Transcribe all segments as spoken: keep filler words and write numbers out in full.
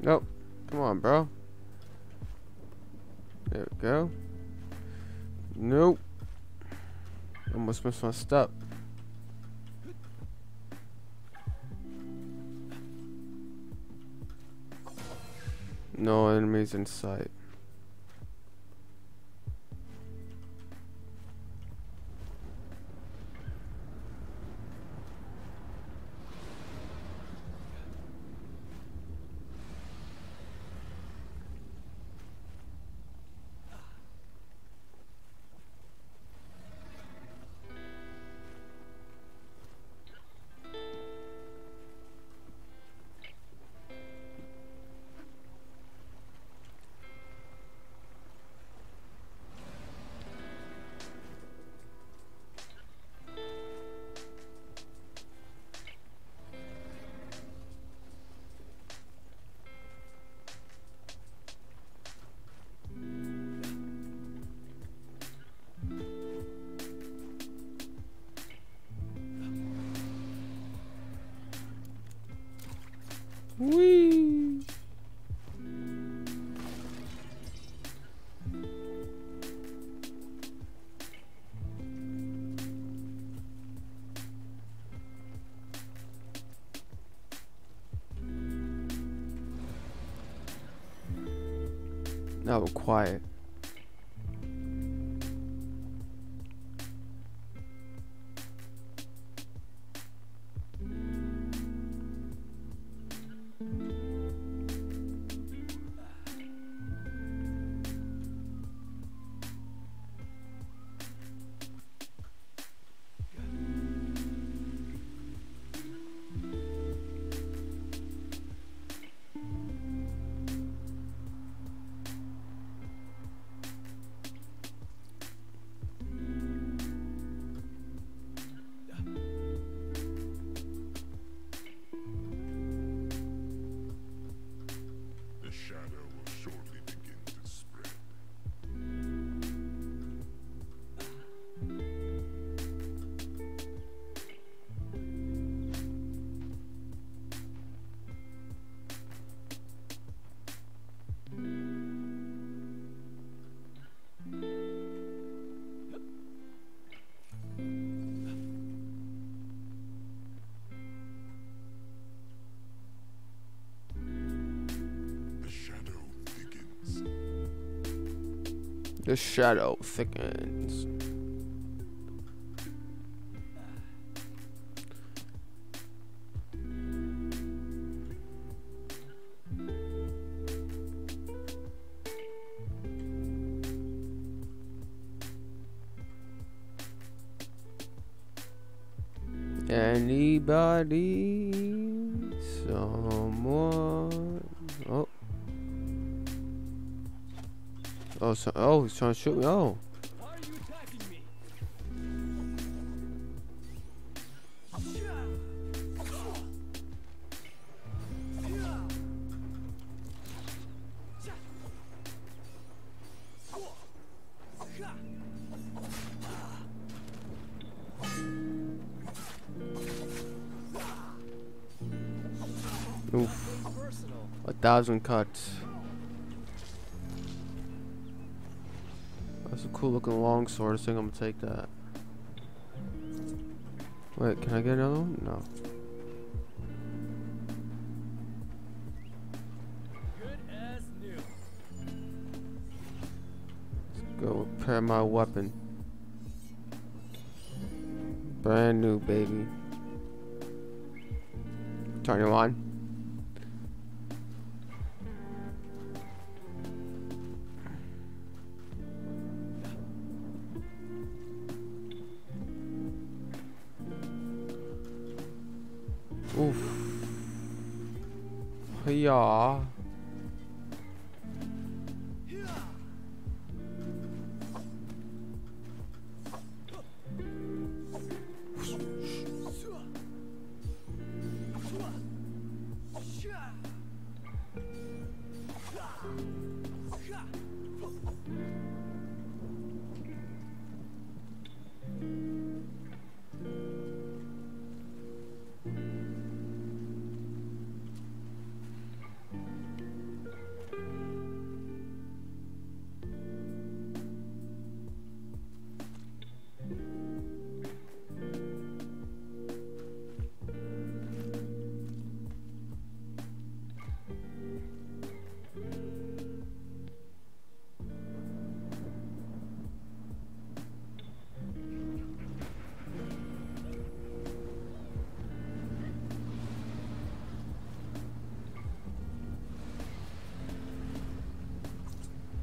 Nope. Come on, bro. There we go. Nope. Almost missed my step. No enemies in sight. Whee! Now we're quiet. The shadow thickens. Anybody? Someone? Oh. Oh, so, oh, he's trying to shoot me. Oh. Why are you attacking me? Oof. A thousand cuts. That's a cool looking longsword. I think I'm gonna take that. Wait, can I get another one? No. Good as new. Let's go repair my weapon. Brand new, baby. Turn it on. Oof. Yeah.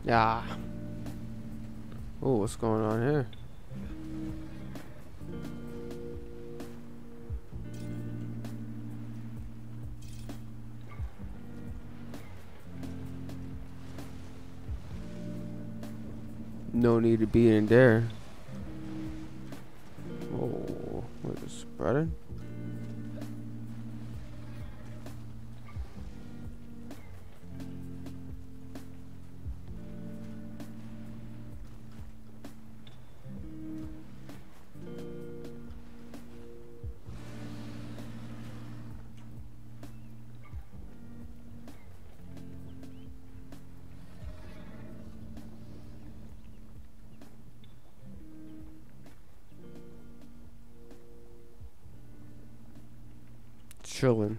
Yeah. Oh, what's going on here? No need to be in there. Oh, what is spreading? Chilling.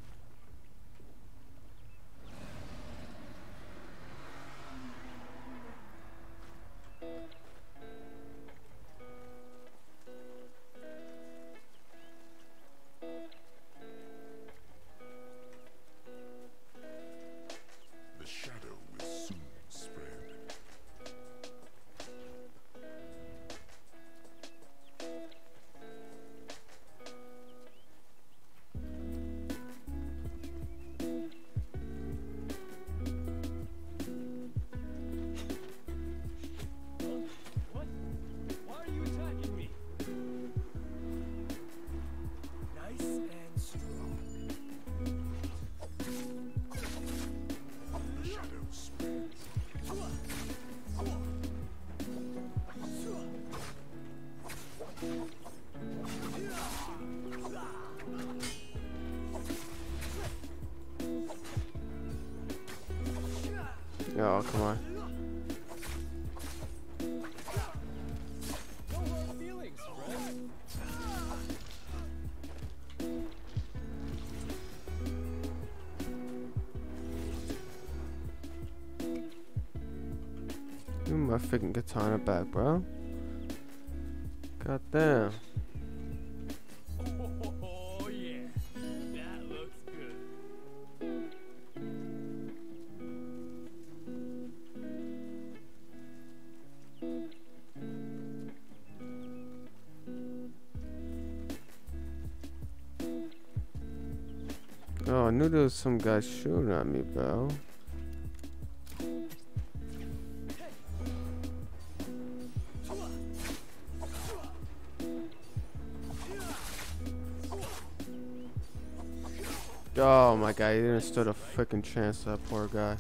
The shadow will soon spread. What? Why are you attacking me? Nice and strong. The shadow spreads. Oh, come on. No hard feelings, friend. Give me my freaking katana back, bro. God damn. Oh yeah, that looks good. Oh, I knew there was some guy shooting at me, bro. Oh my god, he didn't stood a freaking chance, that poor guy.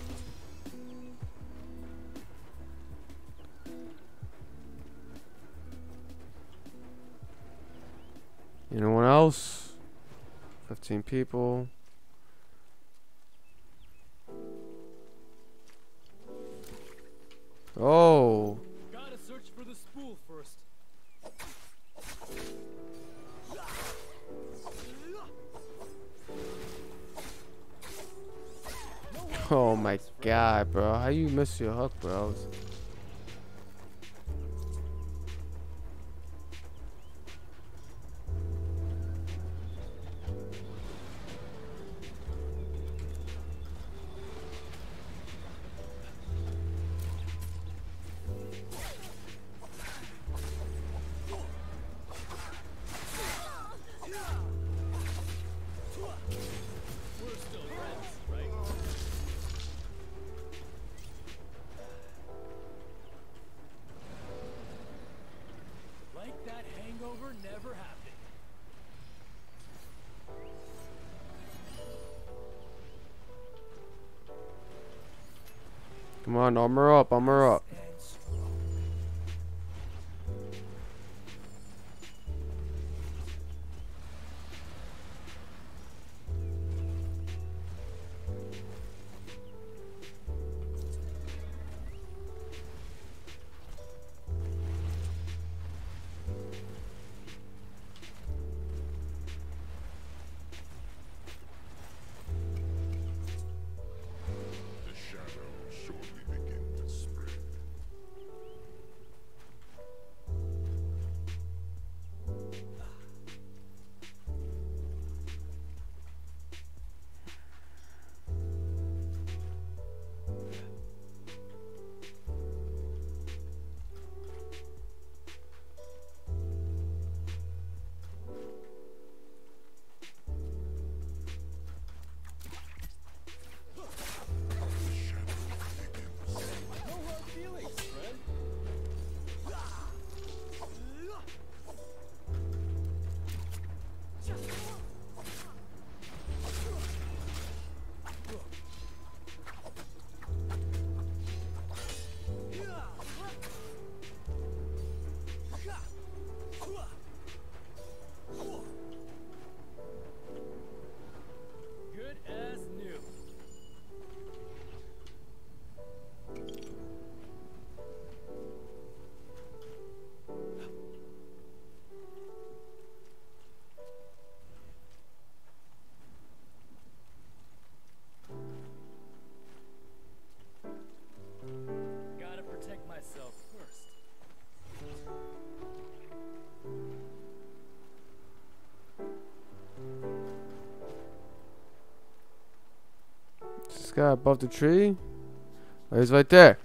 Anyone else? fifteen people. Oh. Gotta search for the spool first. Oh my god, bro. How you miss your hook, bro? We're still friends, right? Like that hangover never happened. Come on, armor up, armor up. And strong. The shadow will shortly begin to spread. guy above the tree. Oh, he's right there.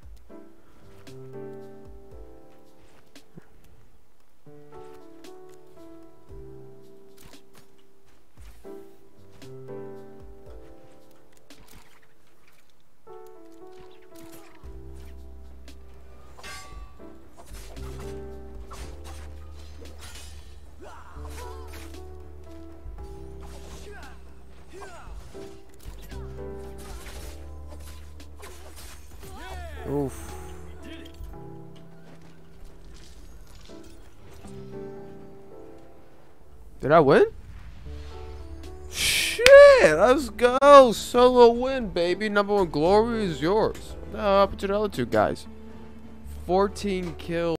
Oof. Did I win? Shit, let's go. Solo win, baby. Number one glory is yours. What happened to the other two guys? fourteen kills.